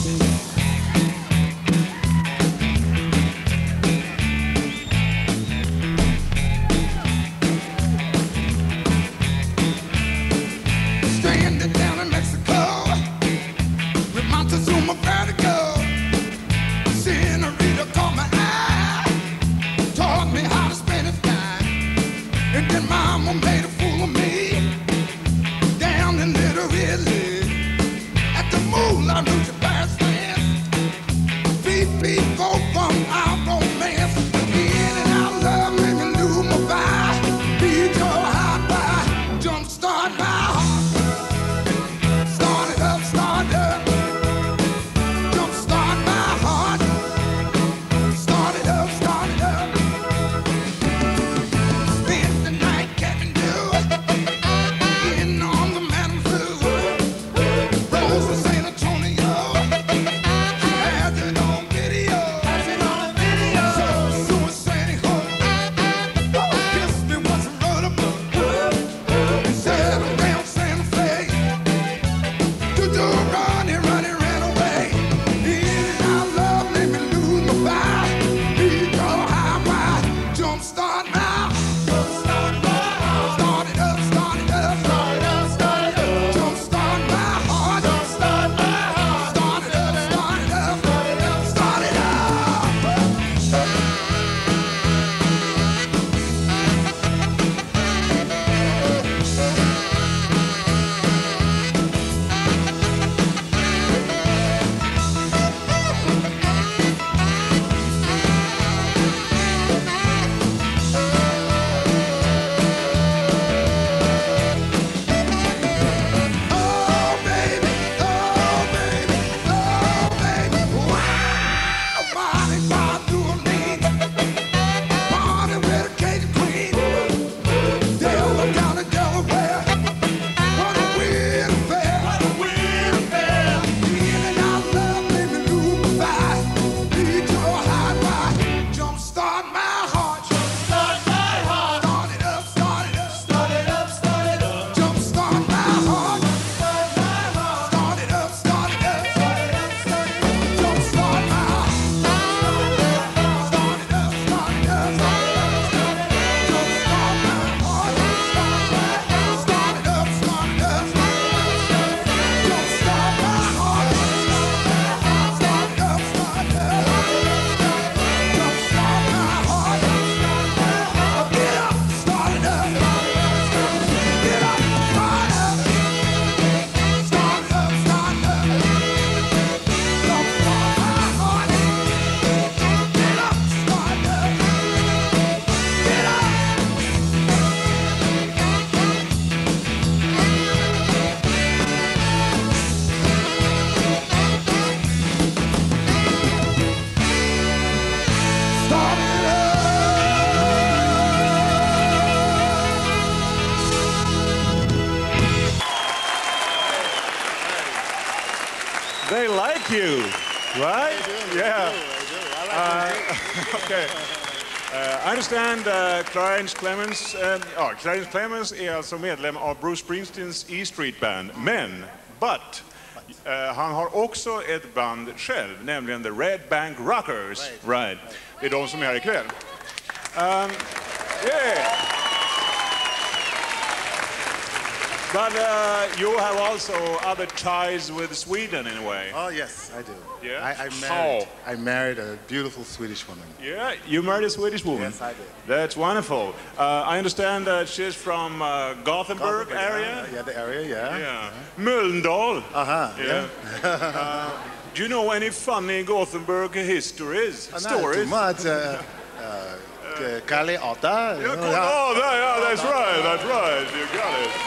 They like you, right? I do, Yeah. I like Okay. I understand Clarence Clemens, Clarence Clemens är alltså medlem av Bruce Springsteens E Street Band, men, han har också ett band själv, nämligen The Red Bank Rockers. Right. Det är de som är här ikväll. Yeah. But you have also other ties with Sweden in a way. Oh yes, I do. Yeah. I married a beautiful Swedish woman. Yeah, you married a Swedish woman. Yes, I did. That's wonderful. I understand that she's from Gothenburg area. Yeah, the area. Yeah. Yeah. Mölndal. Yeah. Do you know any funny Gothenburg histories? Not Stories? too much. Kalle Otta. That's right. You got it.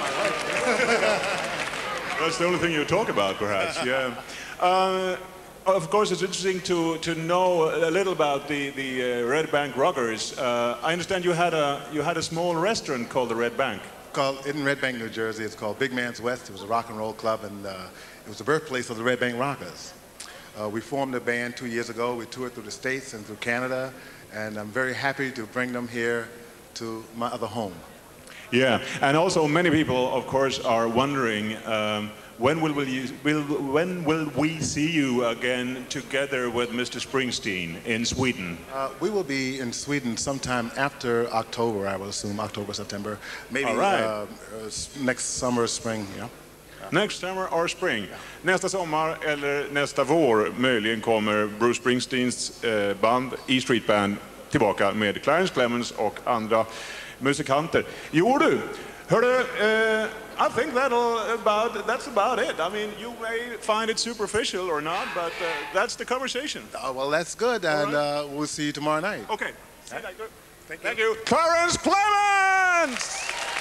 That's the only thing you talk about, perhaps. Yeah. Of course, it's interesting to know a little about the Red Bank Rockers. I understand you had a small restaurant called the Red Bank. In Red Bank, New Jersey. It's called Big Man's West. It was a rock and roll club, and it was the birthplace of the Red Bank Rockers. We formed a band 2 years ago. We toured through the States and through Canada, and I'm very happy to bring them here to my other home. Yeah, and also many people, of course, are wondering when will we see you again together with Mr. Springsteen in Sweden? We will be in Sweden sometime after October, I will assume, October, September. Maybe next summer, spring, yeah. Next summer or spring. Nästa sommar eller nästa vår möjligen kommer Bruce Springsteens band, E Street Band, tillbaka med Clarence Clemons och andra musikanter. Jo du, hörru, I think that's about it. I mean, you may find it superficial or not, but that's the conversation. Well, that's good, and we'll see you tomorrow night. Okay. Thank you. Clarence Clemons!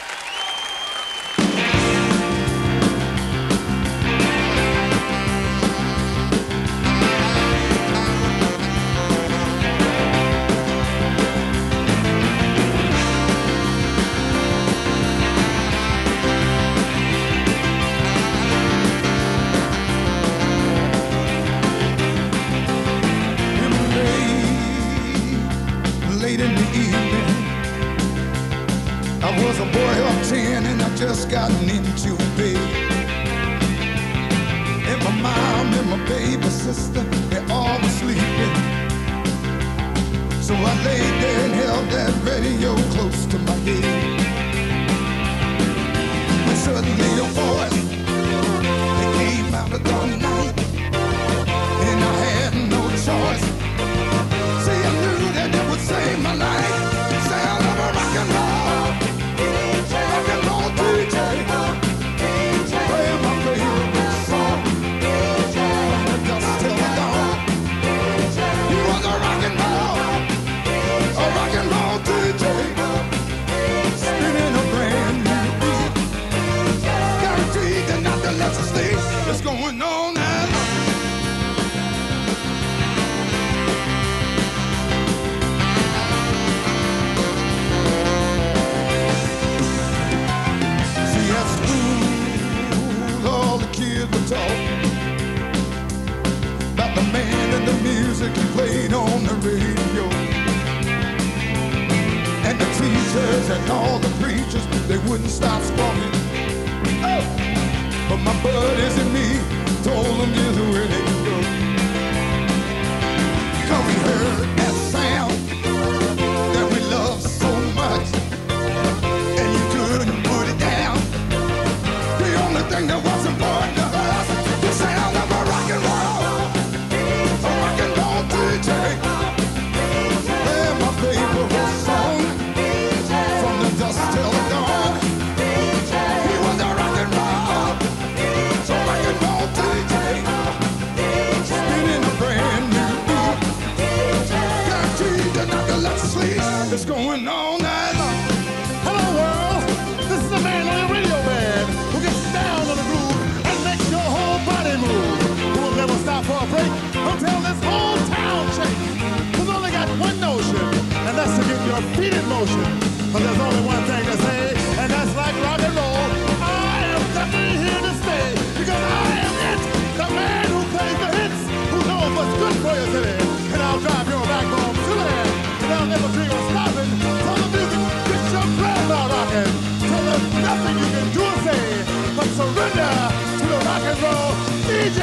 I was a boy of 10 and I just gotten into bed. And my mom and my baby sister, they all were sleeping. So I laid there and held that radio close to my head. When suddenly a voice, it came out of the night, and I had no choice. See, I knew that it would save my life. Sound of a rock and roll. What's going on now? See, at school, all the kids were talking about the man and the music he played on the radio. And the teachers and all the preachers, they wouldn't stop squawking. Oh! But my buddies and me told them just where they could go. 'Cause we heard that sound that we loved so much, and you couldn't put it down. The only thing that was important to us, the sound of a rock and roll, a rock and roll DJ. And my favorite song, from the dusk till the dawn. He was a rock and roll. Spinning a brand new beat, guaranteed to knock a lot of sleep. It's going on night long. Hello world, this is a man on your radio band who gets down on the groove and makes your whole body move. Who will never stop for a break until this whole town shakes. Who's only got one notion, and that's to get your feet in motion. But there's only one thing to say, and that's like rock and roll. I am definitely here to stay, because I am it, the man who plays the hits, who knows what's good for you today. And I'll drive your back home to the end, and I'll never dream of stopping till the music gets your grandma rocking. Till there's nothing you can do or say but surrender to the rock and roll DJ.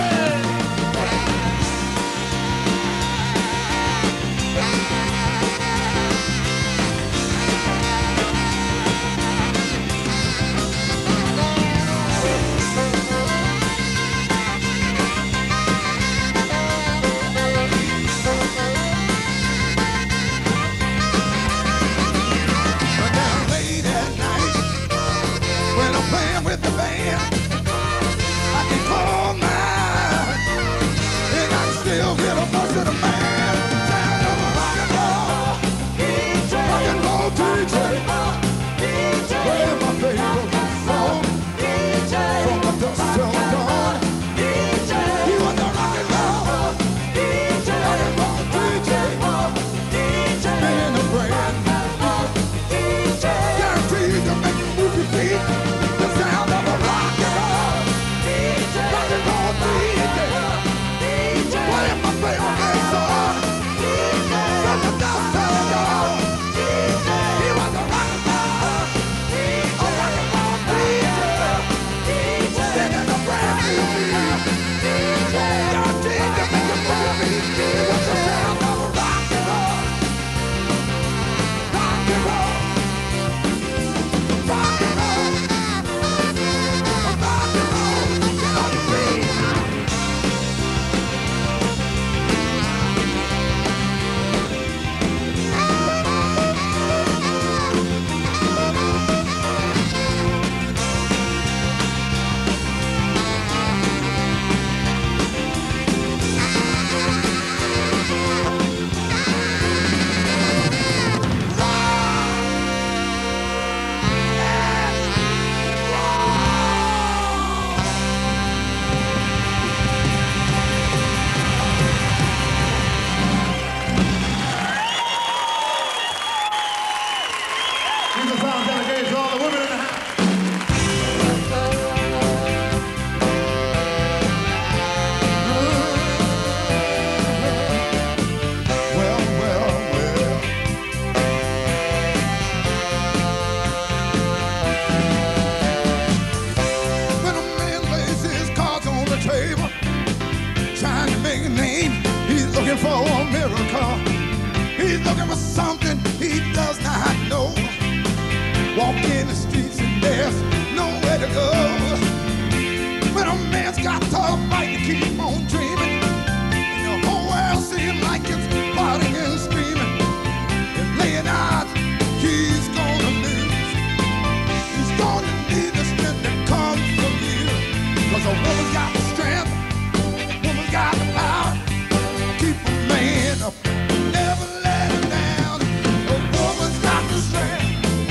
looking for a miracle. He's looking for something he does not know. Walk in the streets and there's nowhere to go. But a man's got to fight to keep on dreaming. And the whole world seems like it's partying and screaming. And laying odds, he's gonna lose. He's gonna need the strength that comes from you. 'Cause a woman's got the strength, a woman's got the power. Keep a man up, never let him down. A woman's got the strength.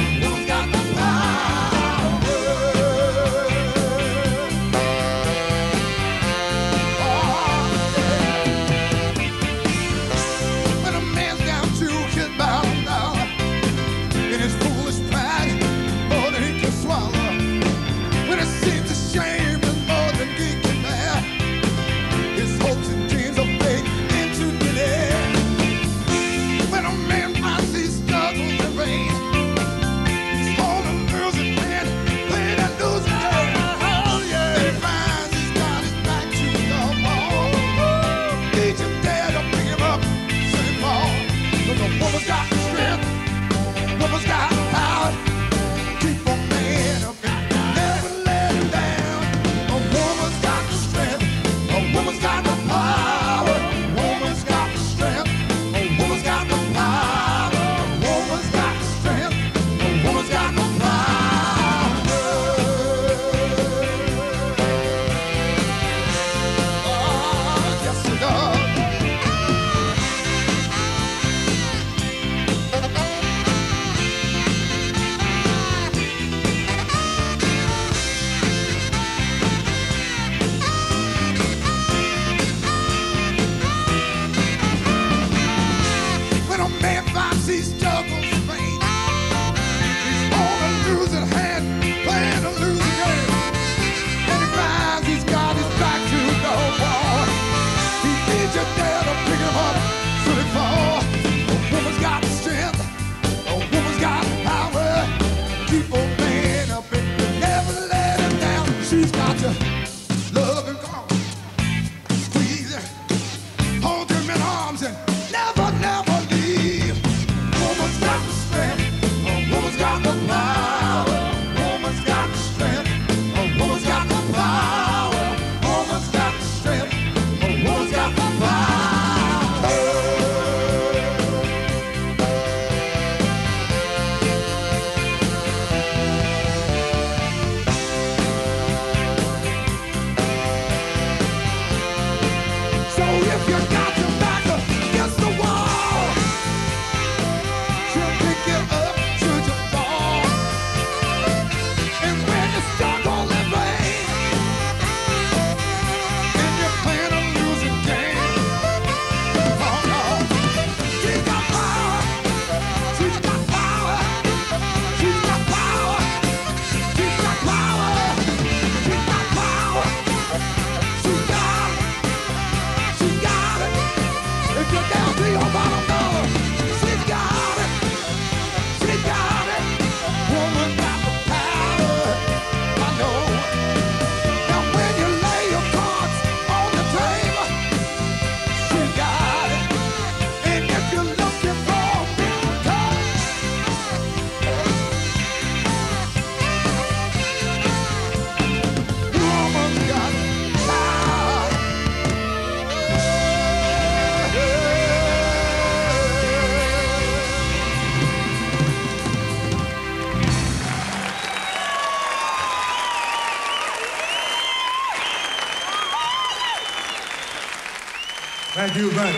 Thank you much.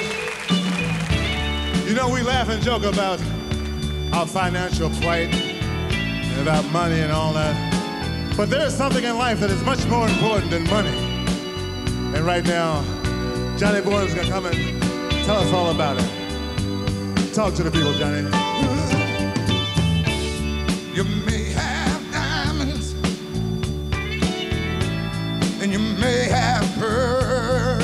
You know, we laugh and joke about our financial plight and about money and all that. But there is something in life that is much more important than money. And right now, Johnny Boyle's gonna come and tell us all about it. Talk to the people, Johnny. You may have diamonds and you may have pearls,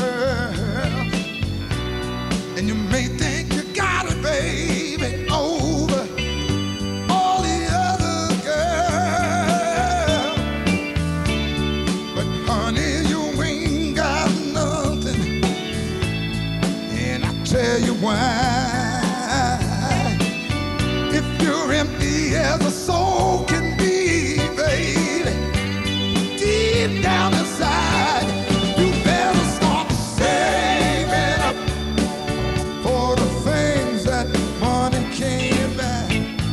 and you may think you got it, baby, over all the other girls. But honey, you ain't got nothing, and I tell wine. If you're empty as a soul can be, baby, deep down inside, you better start saving up for the things that money can't buy.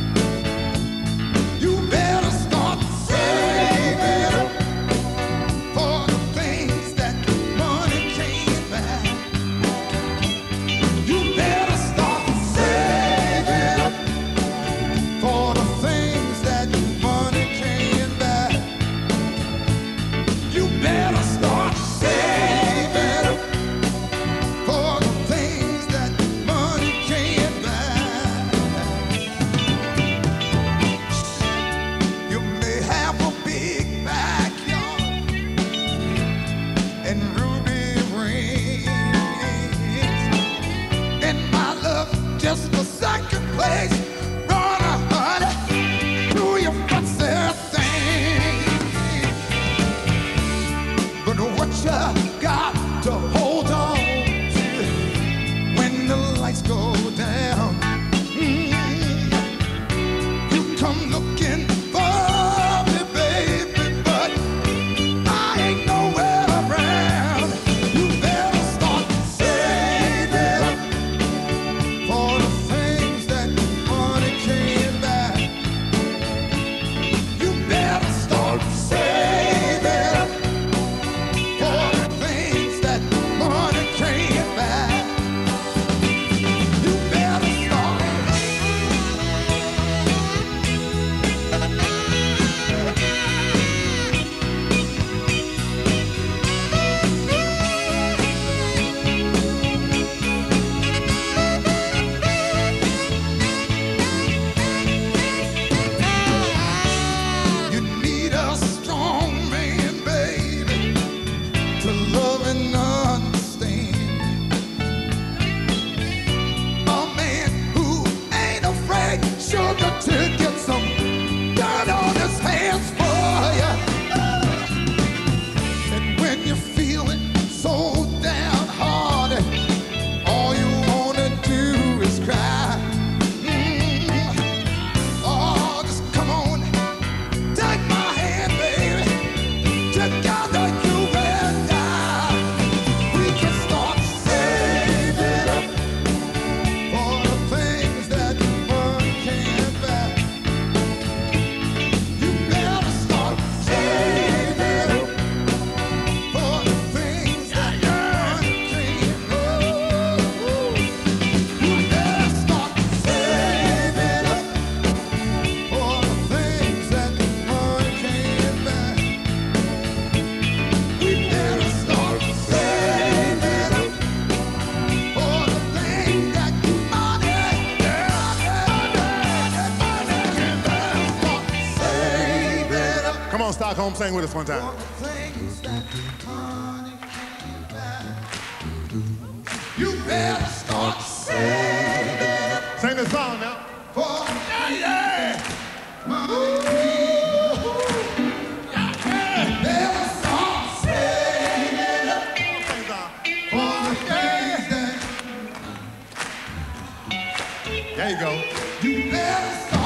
You better start saving up for the things that money can't buy. You better start saving up for the things that money can't buy. You better start saving up for the things that money can't buy. You may have a big backyard and ruby rings, and my love just a second place. Run a honey, do your fancy thing. But what you got to hold on to when the lights go down? You come looking for me, baby, but I ain't nowhere around. You better start saving up for the things that money can't buy. You better start saving up for the things that money can't buy. You better start. You need a strong man, baby, to love and understand. A man who ain't afraid, sugar, to get some dirt on his hands for you. And when you're feeling so downhearted, all you wanna do is cry. Oh, just come on, take my hand, baby. Together you and I, we can start saving up for the things that money can't buy. You better start saving up for the things that money can't buy. You better start saving up for the things that money can't buy. We better start saving up for the things that money can't buy. Start saving up Come on, Stockholm, sing with us one time. for the things that money can't buy. You better start saving up Sing this song now. for money better start saving up Sing song. for the things that There you go. you better start